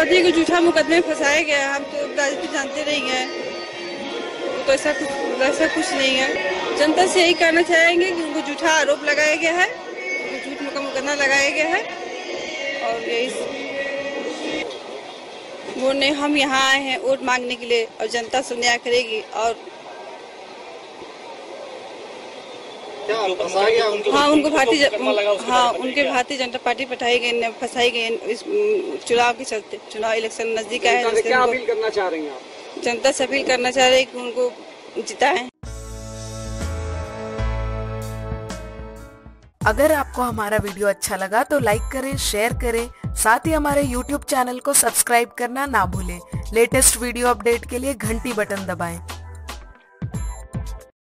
पति को झूठा मुकदमे में फंसाया गया। हम तो राजनीति जानते नहीं हैं, तो ऐसा कुछ नहीं है। जनता से यही कहना चाहेंगे कि उनको झूठा आरोप लगाया गया है, उनको झूठ मुकदमा लगाया गया है। और यही हम यहाँ आए हैं वोट मांगने के लिए, और जनता से न्याय करेगी। और उनको भारतीय जनता पार्टी फंसाई गई इस चुनाव के चलते। चुनाव इलेक्शन नजदीक आया है। क्या अपील करना चाह रही हैं आप? जनता से अपील करना चाह रहे हैं कि उनको जिताएं। अगर आपको हमारा वीडियो अच्छा लगा तो लाइक करें, शेयर करें, साथ ही हमारे YouTube चैनल को सब्सक्राइब करना ना भूलें। लेटेस्ट वीडियो अपडेट के लिए घंटी बटन दबाएं।